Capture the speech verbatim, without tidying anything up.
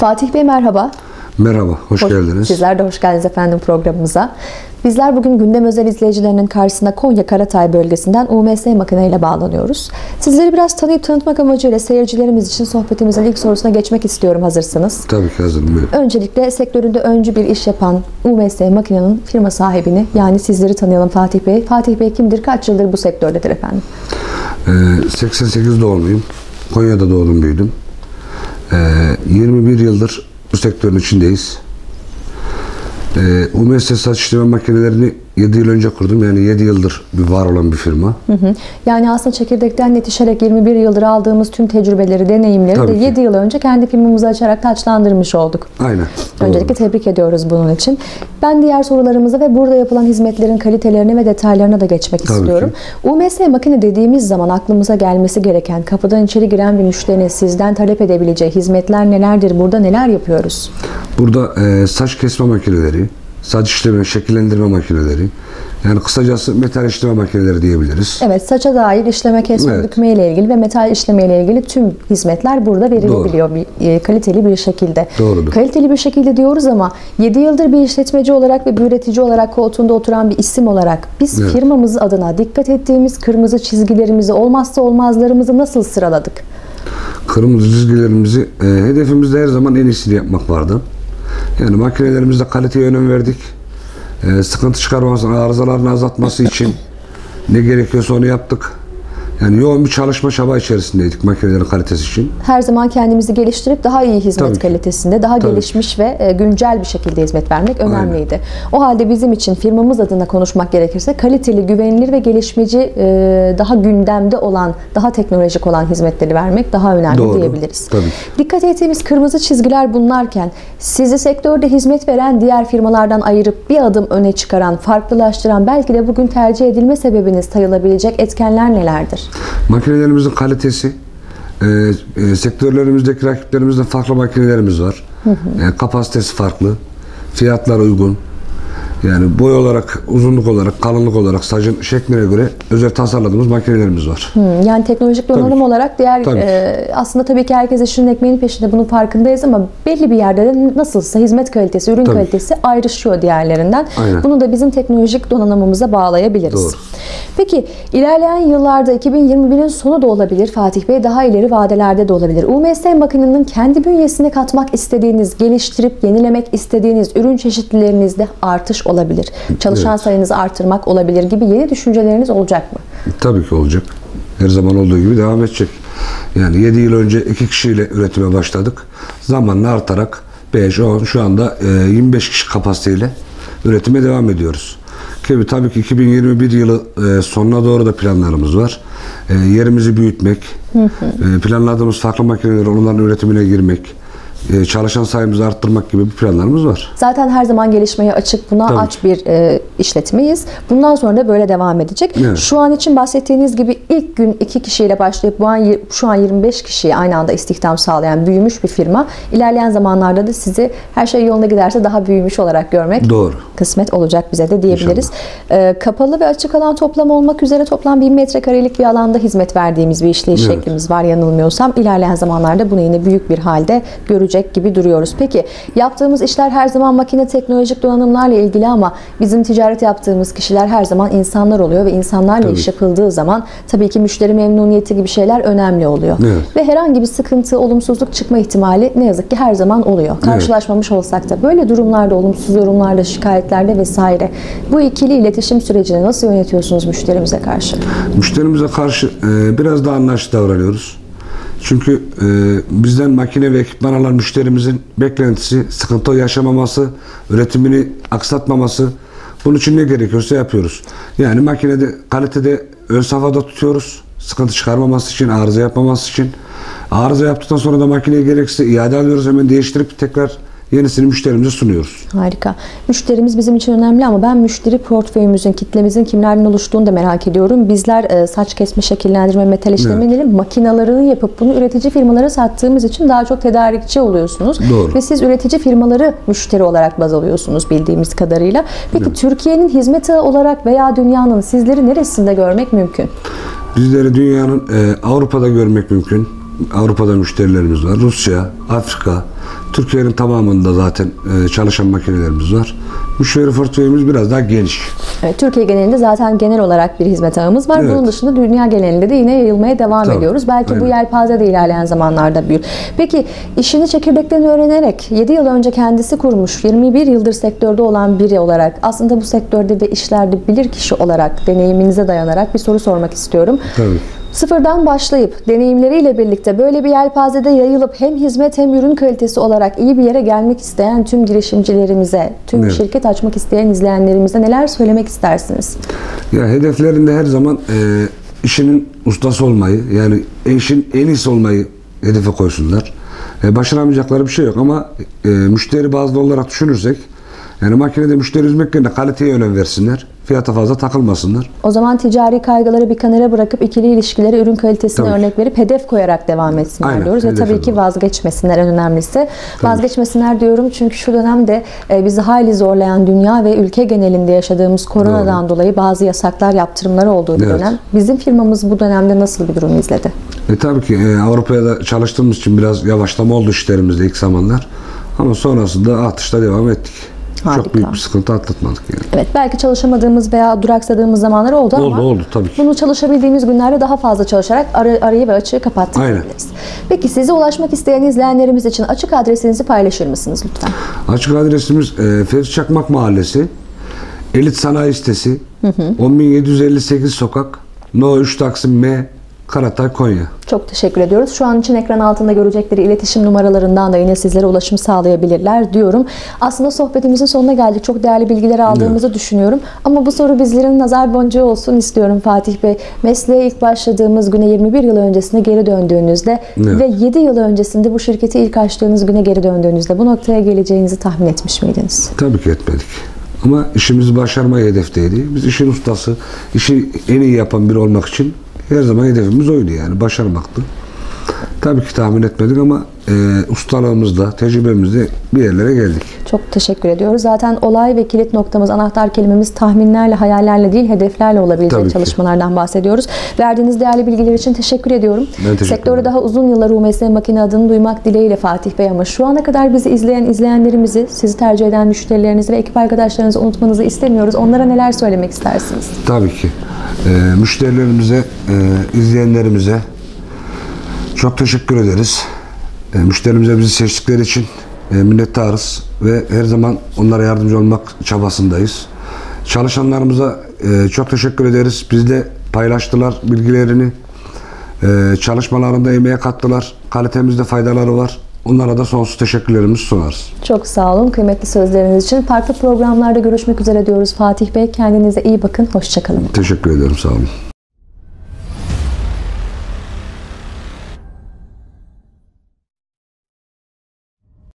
Fatih Bey merhaba. Merhaba, hoş, hoş geldiniz. Sizler de hoş geldiniz efendim programımıza. Bizler bugün Gündem Özel izleyicilerinin karşısında Konya Karatay bölgesinden U M S Makine ile bağlanıyoruz. Sizleri biraz tanıyıp tanıtmak amacıyla seyircilerimiz için sohbetimizin ilk sorusuna geçmek istiyorum hazırsanız. Tabii ki hazırım. Öncelikle sektöründe öncü bir iş yapan U M S Makine'nin firma sahibini, yani sizleri tanıyalım Fatih Bey. Fatih Bey kimdir? Kaç yıldır bu sektördedir efendim? Ee, seksen sekiz doğumluyum. Konya'da doğdum, büyüdüm. Ee, yirmi bir yıldır bu sektörün içindeyiz. Ee, U M S saç işleme makinelerini yedi yıl önce kurdum. Yani yedi yıldır bir var olan bir firma. Hı hı. Yani aslında çekirdekten yetişerek yirmi bir yıldır aldığımız tüm tecrübeleri, deneyimleri Tabii de ki. yedi yıl önce kendi firmamızı açarak taçlandırmış olduk. Aynen. Öncelikle Doğru. tebrik ediyoruz bunun için. Ben diğer sorularımıza ve burada yapılan hizmetlerin kalitelerine ve detaylarına da geçmek Tabii istiyorum. ki. U M S makine dediğimiz zaman aklımıza gelmesi gereken, kapıdan içeri giren bir müşterinin sizden talep edebileceği hizmetler nelerdir? Burada neler yapıyoruz? Burada e, saç kesme makineleri, saç işleme, şekillendirme makineleri, yani kısacası metal işleme makineleri diyebiliriz. Evet, saça dair işleme, kesme, Evet. bükme ile ilgili ve metal işleme ile ilgili tüm hizmetler burada verilebiliyor bir, e, kaliteli bir şekilde. Doğrudur. Kaliteli bir şekilde diyoruz ama yedi yıldır bir işletmeci olarak ve bir üretici olarak koltuğunda oturan bir isim olarak biz Evet. firmamız adına dikkat ettiğimiz kırmızı çizgilerimizi, olmazsa olmazlarımızı nasıl sıraladık? Kırmızı çizgilerimizi, e, hedefimizde her zaman en iyisini yapmak vardı. Yani makinelerimizde kaliteye önem verdik. E, sıkıntı çıkarması, arızalarını azaltması için ne gerekiyorsa onu yaptık. Yani yoğun bir çalışma çaba içerisindeydik makinelerin kalitesi için. Her zaman kendimizi geliştirip daha iyi hizmet Tabii ki. kalitesinde, daha Tabii gelişmiş ve e, güncel bir şekilde hizmet vermek önemliydi. Aynen. O halde bizim için firmamız adına konuşmak gerekirse kaliteli, güvenilir ve gelişmeci, e, daha gündemde olan, daha teknolojik olan hizmetleri vermek daha önemli Doğru. diyebiliriz. Tabii. Dikkat ettiğimiz kırmızı çizgiler bunlarken sizi sektörde hizmet veren diğer firmalardan ayırıp bir adım öne çıkaran, farklılaştıran, belki de bugün tercih edilme sebebiniz sayılabilecek etkenler nelerdir? Makinelerimizin kalitesi, e, e, sektörlerimizdeki rakiplerimizden farklı makinelerimiz var. Hı hı. E, kapasitesi farklı, fiyatlar uygun. Yani boy olarak, uzunluk olarak, kalınlık olarak, sacın şekline göre özel tasarladığımız makinelerimiz var. Hmm, yani teknolojik donanım Tabii. olarak diğer Tabii. e, aslında tabii ki herkes işinin ekmeğinin peşinde, bunun farkındayız ama belli bir yerde de nasılsa hizmet kalitesi, ürün Tabii. kalitesi ayrışıyor diğerlerinden. Aynen. Bunu da bizim teknolojik donanımımıza bağlayabiliriz. Doğru. Peki ilerleyen yıllarda iki bin yirmi birin sonu da olabilir Fatih Bey, daha ileri vadelerde de olabilir. U M S makinenin kendi bünyesine katmak istediğiniz, geliştirip yenilemek istediğiniz ürün çeşitlilerinizde artış olabilir. Çalışan Evet. sayınızı artırmak olabilir gibi yeni düşünceleriniz olacak mı? Tabii ki olacak. Her zaman olduğu gibi devam edecek. Yani yedi yıl önce iki kişiyle üretime başladık. Zamanla artarak beş, on, şu anda yirmi beş kişi kapasiteyle üretime devam ediyoruz. Tabii, tabii ki iki bin yirmi bir yılı sonuna doğru da planlarımız var. Yerimizi büyütmek, hı hı. planladığımız farklı makineler, onların üretimine girmek, çalışan sayımızı arttırmak gibi bir planlarımız var. Zaten her zaman gelişmeye açık, buna Tabii. aç bir e, işletmeyiz. Bundan sonra da böyle devam edecek. Evet. Şu an için bahsettiğiniz gibi ilk gün iki kişiyle başlayıp bu an, şu an yirmi beş kişiye aynı anda istihdam sağlayan büyümüş bir firma. İlerleyen zamanlarda da sizi her şey yolunda giderse daha büyümüş olarak görmek Doğru. kısmet olacak bize de diyebiliriz. E, kapalı ve açık alan toplam olmak üzere toplam bin metrekarelik bir alanda hizmet verdiğimiz bir işleyiş Evet. şeklimiz var yanılmıyorsam. İlerleyen zamanlarda bunu yine büyük bir halde göreceğiz gibi duruyoruz. Peki yaptığımız işler her zaman makine, teknolojik donanımlarla ilgili ama bizim ticaret yaptığımız kişiler her zaman insanlar oluyor ve insanlarla Tabii. iş yapıldığı zaman tabii ki müşteri memnuniyeti gibi şeyler önemli oluyor. Evet. Ve herhangi bir sıkıntı, olumsuzluk çıkma ihtimali ne yazık ki her zaman oluyor. Karşılaşmamış olsak da böyle durumlarda, olumsuz yorumlarda, şikayetlerde vesaire bu ikili iletişim sürecini nasıl yönetiyorsunuz müşterimize karşı? Müşterimize karşı e, biraz daha anlayışlı davranıyoruz. Çünkü e, bizden makine ve ekipman alan müşterimizin beklentisi sıkıntı yaşamaması, üretimini aksatmaması. Bunun için ne gerekiyorsa yapıyoruz. Yani makinede, kalitede ön safhada tutuyoruz. Sıkıntı çıkarmaması için, arıza yapmaması için. Arıza yaptıktan sonra da makineye gerekirse iade alıyoruz. Hemen değiştirip tekrar yenisini müşterimize sunuyoruz. Harika. Müşterimiz bizim için önemli ama ben müşteri portföyümüzün, kitlemizin kimlerden oluştuğunu da merak ediyorum. Bizler e, saç kesme, şekillendirme, metal işlemelerin evet. makinalarını yapıp bunu üretici firmalara sattığımız için daha çok tedarikçi oluyorsunuz. Doğru. Ve siz üretici firmaları müşteri olarak baz alıyorsunuz bildiğimiz kadarıyla. Peki evet. Türkiye'nin hizmet ağı olarak veya dünyanın sizleri neresinde görmek mümkün? Bizleri dünyanın e, Avrupa'da görmek mümkün. Avrupa'da müşterilerimiz var. Rusya, Afrika, Türkiye'nin tamamında zaten e, çalışan makinelerimiz var. Müşteri portföyümüz biraz daha geniş. Evet, Türkiye genelinde zaten genel olarak bir hizmet ağımız var. Evet. Bunun dışında dünya genelinde de yine yayılmaya devam Tabii, ediyoruz. Belki aynen. bu yelpaze de ilerleyen zamanlarda büyür. Peki işini çekirdekten öğrenerek yedi yıl önce kendisi kurmuş, yirmi bir yıldır sektörde olan biri olarak, aslında bu sektörde ve işlerde bilir kişi olarak deneyiminize dayanarak bir soru sormak istiyorum. Tabii. Sıfırdan başlayıp deneyimleriyle birlikte böyle bir yelpazede yayılıp hem hizmet hem ürün kalitesi olarak iyi bir yere gelmek isteyen tüm girişimcilerimize, tüm Evet. şirket açmak isteyen izleyenlerimize neler söylemek istersiniz? Ya hedeflerinde her zaman e, işinin ustası olmayı, yani işin en iyisi olmayı hedefe koysunlar. E, başaramayacakları bir şey yok ama e, müşteri bazlı olarak düşünürsek, yani makinede müşteri üzmek yerine kaliteye önem versinler. Fiyata fazla takılmasınlar. O zaman ticari kaygıları bir kenara bırakıp ikili ilişkileri, ürün kalitesine Tabii. örnek verip hedef koyarak devam etsinler Aynen, diyoruz. Ve hedefe tabii ki doğru. vazgeçmesinler en önemlisi. Tabii. Vazgeçmesinler diyorum çünkü şu dönemde e, bizi hayli zorlayan dünya ve ülke genelinde yaşadığımız koronadan dolayı bazı yasaklar, yaptırımlar olduğu bir Evet. dönem. Bizim firmamız bu dönemde nasıl bir durum izledi? E tabii ki e, Avrupa'ya da çalıştığımız için biraz yavaşlama oldu işlerimizde ilk zamanlar. Ama sonrasında artışta devam ettik. Harika. Çok büyük bir sıkıntı atlatmadık yani. Evet, belki çalışamadığımız veya duraksadığımız zamanlar oldu, Oldu, ama oldu tabii ki. bunu çalışabildiğimiz günlerde daha fazla çalışarak arı, arayı ve açığı kapattık diyebiliriz. Peki size ulaşmak isteyen izleyenlerimiz için açık adresinizi paylaşır mısınız lütfen? Açık adresimiz e, Fevzi Çakmak Mahallesi, Elit Sanayi Sitesi, on bin yedi yüz elli sekiz Sokak, No üç Taksim M, Karatay, Konya. Çok teşekkür ediyoruz. Şu an için ekran altında görecekleri iletişim numaralarından da yine sizlere ulaşım sağlayabilirler diyorum. Aslında sohbetimizin sonuna geldik. Çok değerli bilgiler aldığımızı Evet. düşünüyorum. Ama bu soru bizlerin nazar boncuğu olsun istiyorum Fatih Bey. Mesleğe ilk başladığımız güne yirmi bir yıl öncesine geri döndüğünüzde Evet. ve yedi yıl öncesinde bu şirketi ilk açtığınız güne geri döndüğünüzde bu noktaya geleceğinizi tahmin etmiş miydiniz? Tabii ki etmedik. Ama işimizi başarmayı hedefteydi. Biz işin ustası, işi en iyi yapan biri olmak için her zaman hedefimiz oydu, yani başarmaktı. Tabii ki tahmin etmedik ama e, ustalığımızla, tecrübemizle bir yerlere geldik. Çok teşekkür ediyoruz. Zaten olay ve kilit noktamız, anahtar kelimemiz tahminlerle, hayallerle değil, hedeflerle olabilecek Tabii ki. çalışmalardan bahsediyoruz. Verdiğiniz değerli bilgiler için teşekkür ediyorum. Ben teşekkür Sektörde ederim. daha uzun yıllar U M S Makine adını duymak dileğiyle Fatih Bey, ama şu ana kadar bizi izleyen izleyenlerimizi, sizi tercih eden müşterilerinizi ve ekip arkadaşlarınızı unutmanızı istemiyoruz. Onlara neler söylemek istersiniz? Tabii ki. E, müşterilerimize, e, izleyenlerimize çok teşekkür ederiz. E, müşterimize bizi seçtikleri için e, minnettarız ve her zaman onlara yardımcı olmak çabasındayız. Çalışanlarımıza e, çok teşekkür ederiz. Bizle paylaştılar bilgilerini. E, çalışmalarında emeğe kattılar. Kalitemizde faydaları var. Onlara da sonsuz teşekkürlerimizi sunarız. Çok sağ olun kıymetli sözleriniz için. Farklı programlarda görüşmek üzere diyoruz Fatih Bey. Kendinize iyi bakın. Hoşça kalın. Teşekkür ederim. Sağ olun.